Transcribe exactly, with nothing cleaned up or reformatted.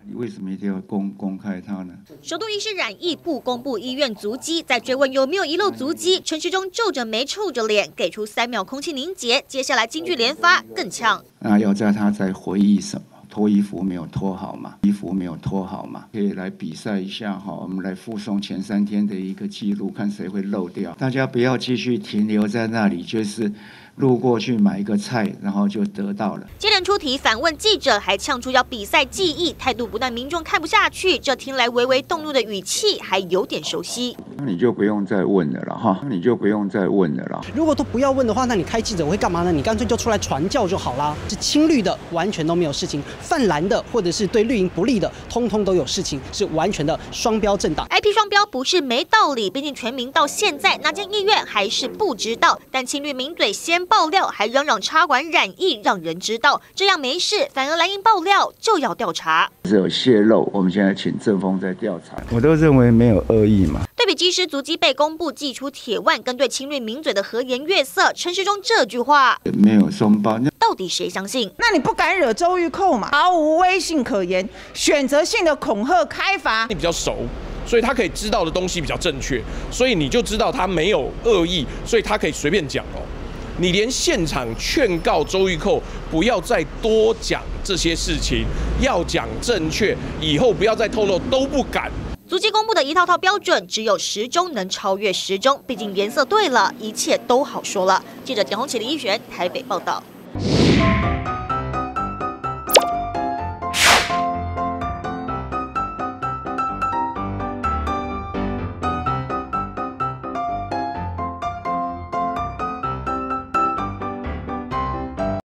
为什么一定要公公开它呢？ 首都医师染疫不公布医院足迹，在追问有没有遗漏足迹，陈时中皱着眉臭着脸，给出三秒空气凝结，接下来金句连发，更呛。 那要在他在回忆什么？脱衣服没有脱好嘛？衣服没有脱好嘛？可以来比赛一下哈，我们来附送前三天的一个记录，看谁会漏掉。大家不要继续停留在那里，就是路过去买一个菜，然后就得到了。 接连出题反问记者，还呛出要比赛记忆，态度不但民众看不下去，这听来微微动怒的语气还有点熟悉。 那你就不用再问了啦哈，你就不用再问了啦。 如果都不要问的话，那你开记者会干嘛呢？你干脆就出来传教就好啦。是亲绿的，完全都没有事情；泛蓝的，或者是对绿营不利的，通通都有事情，是完全的双标政党。 I P 双标不是没道理，毕竟全民到现在哪间医院还是不知道。但亲绿名嘴先爆料，还嚷嚷插管染疫让人知道，这样没事，反而蓝营爆料就要调查。 只有泄露，我们现在请政风在调查。我都认为没有恶意嘛。 对比机师足迹被公布，祭出铁腕，跟对亲绿名嘴的和颜悦色，陈时中这句话没有松绑， 到底谁相信？ 那你不敢惹周玉蔻嘛？毫无威信可言，选择性的恐吓开罚。 你比较熟，所以他可以知道的东西比较正确，所以你就知道他没有恶意，所以他可以随便讲哦。你连现场劝告周玉蔻不要再多讲这些事情，要讲正确，以后不要再透露都不敢。 足迹公布的一套套标准，只有时钟能超越时钟，毕竟颜色对了，一切都好说了。记者田宏启、李一璇台北报道。